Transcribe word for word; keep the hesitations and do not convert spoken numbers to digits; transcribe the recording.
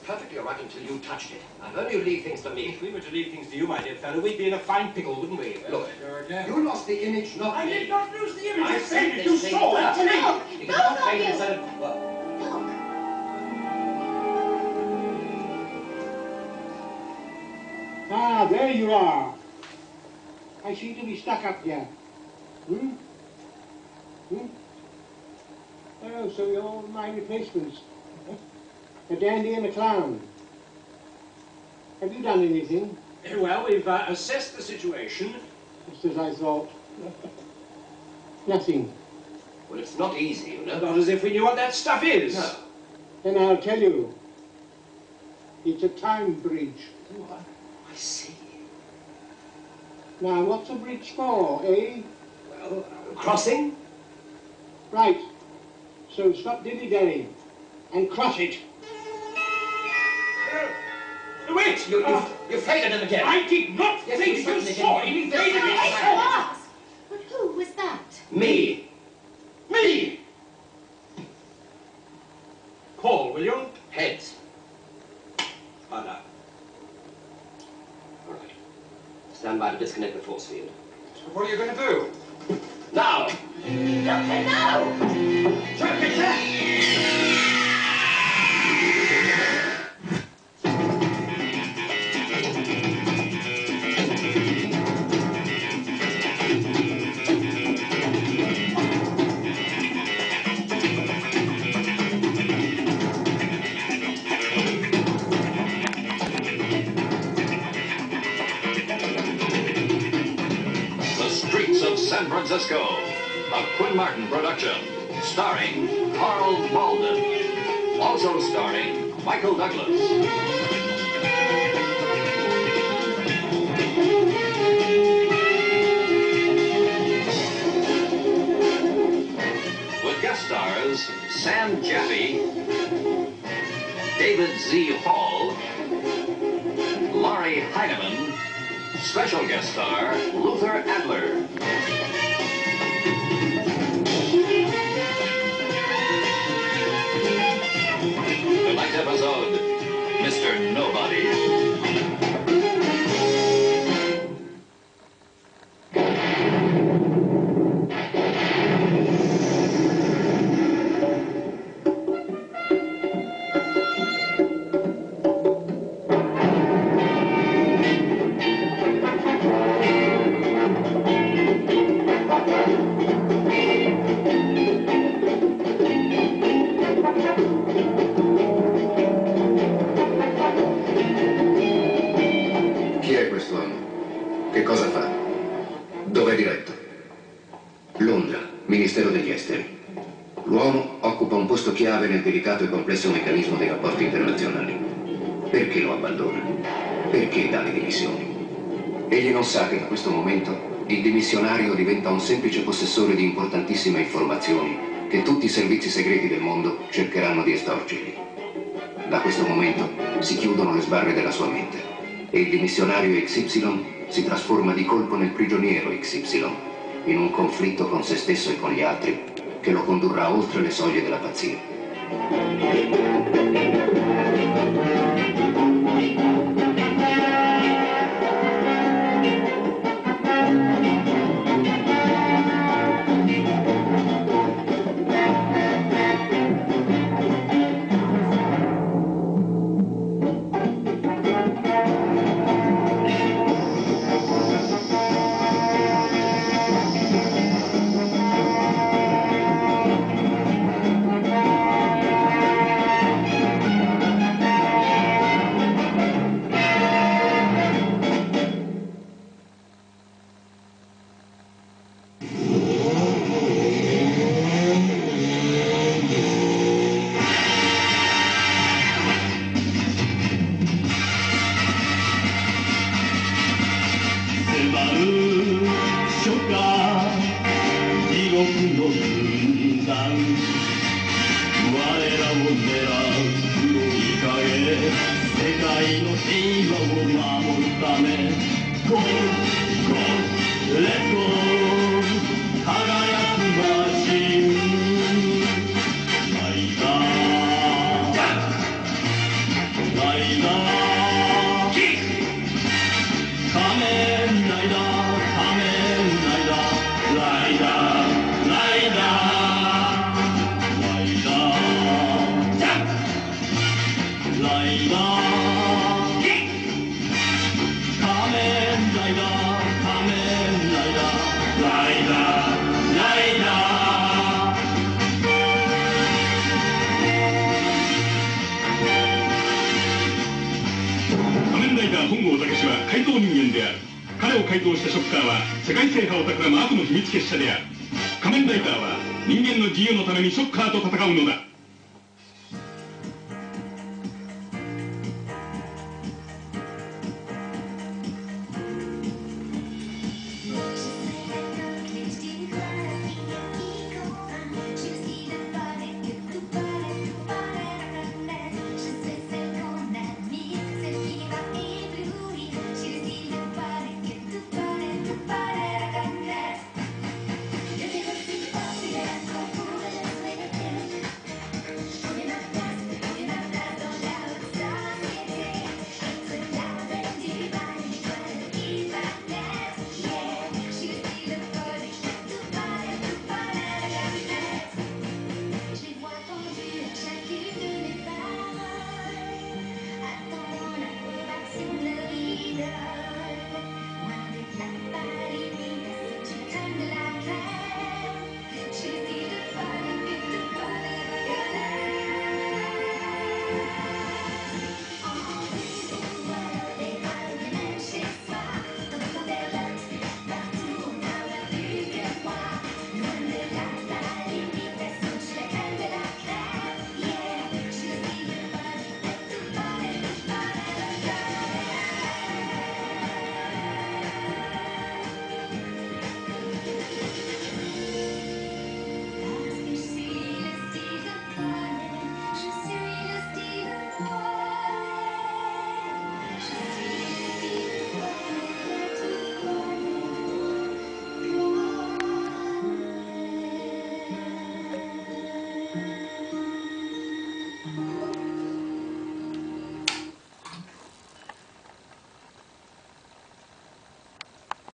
perfectly all right until you touched it. I've only you leave things to me. If we were to leave things to you, my dear fellow, we'd be in a fine pickle, wouldn't we? Look, you lost the image, not I me. did not lose the image. I I said said this you thing saw it. first. Look, You both cannot of make it you. instead of... Well, Look. Ah, there you are. I seem to be stuck up here. Hmm? Hmm? Oh, so you're my replacements. The dandy and the clown. Have you done anything? Well, we've uh, assessed the situation. Just as I thought. Nothing. well, it's not easy, you know. Not as if we knew what that stuff is. No. Then I'll tell you. It's a time bridge. Oh, I, I see. Now, what's a bridge for, eh? Well, uh, crossing? Right. So stop dilly-dallying and cross it. Uh, wait! You, you, Oh, you faded him again. I did not Yes, think you you certainly saw did. him. He You faded certainly it. did. It was. But who was that? Me. Me! Call, will you? Heads. Harder. All right. Stand by to disconnect the force field. What are you going to do? Now! Doctor, no! The Streets of San Francisco, a Quinn Martin production, starring Carl Malden, also starring Michael Douglas. With guest stars Sam Jaffe, David Z. Hall, Laurie Heineman, special guest star Luther Adler. Tonight's episode, Mister Nobody. Chi è quest'uomo? Che cosa fa? Dov'è diretto? Londra, Ministero degli Esteri. L'uomo occupa un posto chiave nel delicato e complesso meccanismo dei rapporti internazionali. Perché lo abbandona? Perché dà le dimissioni? Egli non sa che da questo momento il dimissionario diventa un semplice possessore di importantissime informazioni che tutti i servizi segreti del mondo cercheranno di estorcergli. Da questo momento si chiudono le sbarre della sua mente e il dimissionario X Y si trasforma di colpo nel prigioniero X Y, in un conflitto con se stesso e con gli altri che lo condurrà oltre le soglie della pazzia. 本郷武史は怪盗人間である。彼を改造したショッカーは世界制覇を企む悪の秘密結社である。仮面ライダーは人間の自由のためにショッカーと戦うのだ。